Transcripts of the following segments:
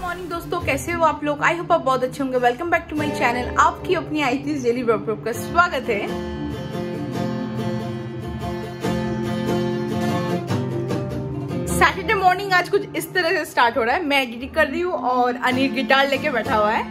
Morning दोस्तों, कैसे हो आप लोग। आई होप आप बहुत अच्छे होंगे। Welcome back to my channel. आपकी अपनी आईटीज डेली ब्लॉग का स्वागत है। सैटरडे मॉर्निंग आज कुछ इस तरह से स्टार्ट हो रहा है। मैं एडिटिंग कर रही हूँ और अनिल गिटार लेके बैठा हुआ है।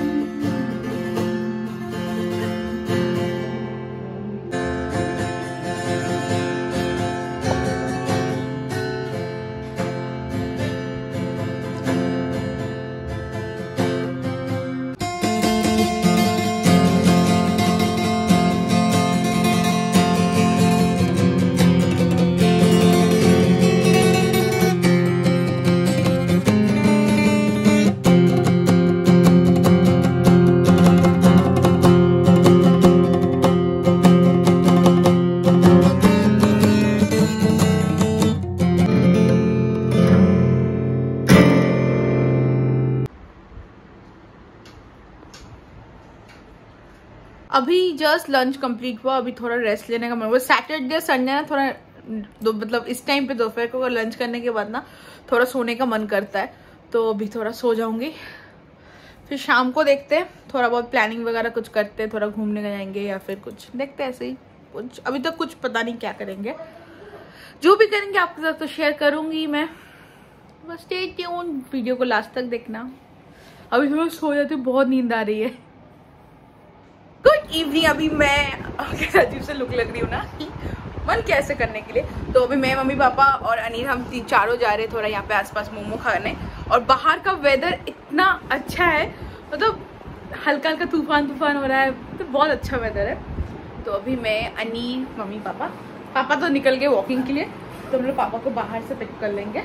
अभी जस्ट लंच कंप्लीट हुआ। अभी थोड़ा रेस्ट लेने का मन हुआ। सैटरडे संडे ना थोड़ा मतलब इस टाइम पे दोपहर को लंच करने के बाद ना थोड़ा सोने का मन करता है, तो अभी थोड़ा सो जाऊंगी। फिर शाम को देखते हैं, थोड़ा बहुत प्लानिंग वगैरह कुछ करते हैं, थोड़ा घूमने जाएंगे या फिर कुछ देखते हैं ऐसे ही कुछ। अभी तक कुछ पता नहीं क्या करेंगे। जो भी करेंगे आपके साथ तो शेयर करूंगी मैं। बस स्टे ट्यून, वीडियो को लास्ट तक देखना। अभी थोड़ा सो जाती हूँ, बहुत नींद आ रही है। Good evening. अभी मैं अजीब से लुक लग रही हूँ ना, मन कैसे करने के लिए। तो अभी मैं, मम्मी पापा और अनिल, हम चारों जा रहे हैं थोड़ा यहाँ पे आसपास मोमो खाने। और बाहर का वेदर इतना अच्छा है, मतलब हल्का हल्का तूफान हो रहा है, तो बहुत अच्छा वेदर है। तो अभी मैं, अनिल, मम्मी पापा तो निकल गए वॉकिंग के लिए, तो हम लोग पापा को बाहर से पिक कर लेंगे।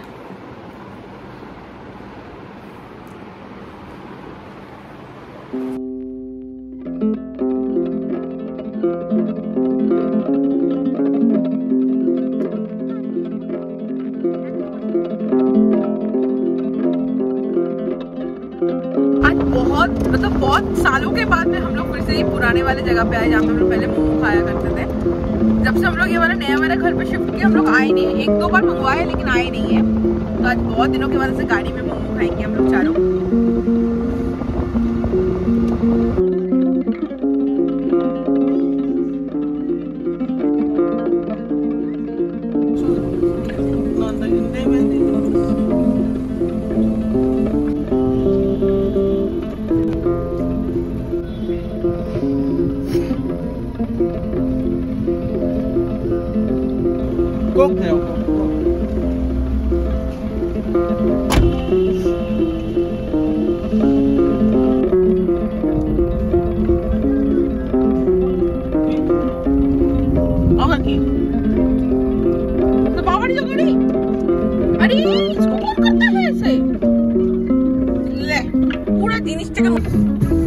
बहुत सालों के बाद में हम लोग फिर से पुराने वाले जगह पे आए जहाँ पे हम लोग पहले मोमो खाया करते थे। जब से हम लोग ये वाला नया वाला घर पे शिफ्ट किया, हम लोग आए नहीं है। 1-2 बार मंगवाए लेकिन आए नहीं है। तो आज बहुत दिनों के बाद से गाड़ी में मोमो खाएंगे हम लोग चारों। अरे इसको कौन करता है ऐसे? ले पूरा दिन इस जगह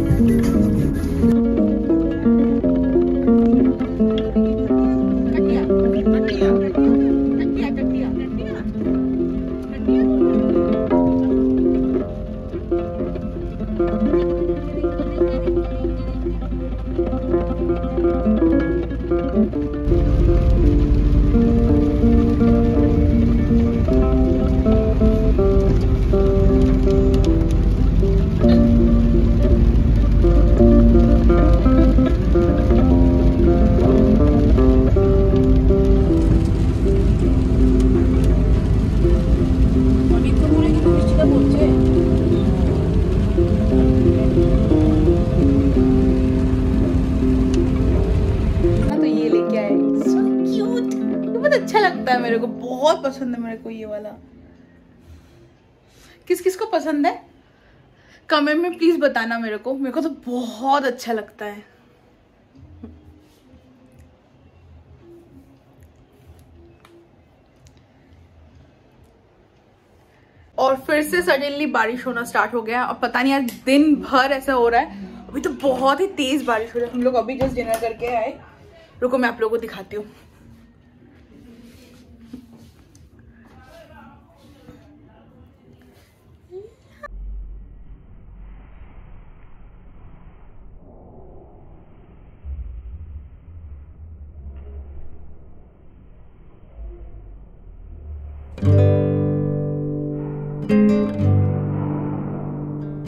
अच्छा लगता है मेरे को, बहुत पसंद है मेरे को ये वाला। किस किस को पसंद है कमेंट में प्लीज बताना मेरे को तो बहुत अच्छा लगता है। और फिर से सडनली बारिश होना स्टार्ट हो गया और पता नहीं आज दिन भर ऐसा हो रहा है। अभी तो बहुत ही तेज बारिश हो रही है। हम लोग अभी जस्ट डिनर करके आए। रुको मैं आप लोगों को दिखाती हूँ।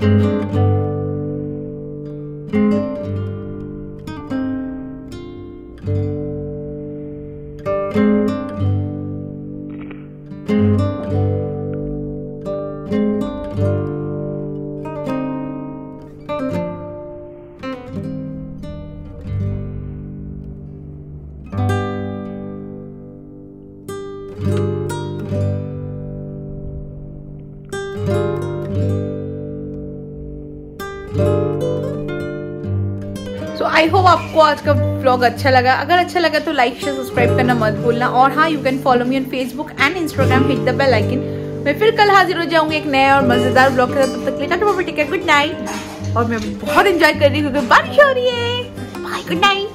आई होप आपको आज का व्लॉग अच्छा लगा। अगर अच्छा लगा तो लाइक शेयर सब्सक्राइब करना मत भूलना। और हाँ, you can follow me on Facebook and Instagram, hit the bell icon. मैं फिर कल हाजिर हो जाऊंगी एक नया और मजेदार व्लॉग के साथ। तब तक के लिए टेक केयर, गुड नाइट। और मैं बहुत एंजॉय कर रही हूँ क्योंकि बारिश हो रही है। Bye, good night.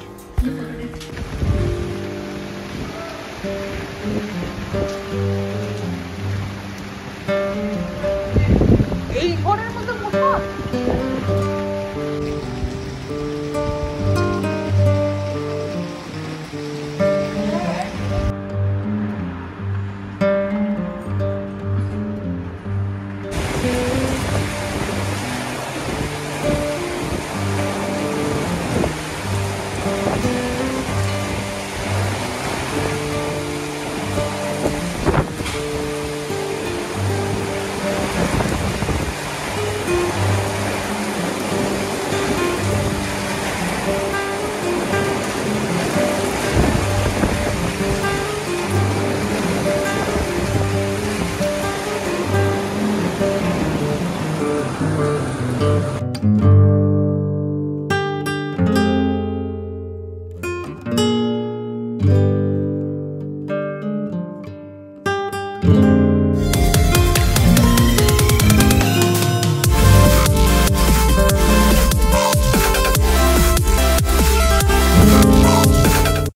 Mm-hmm.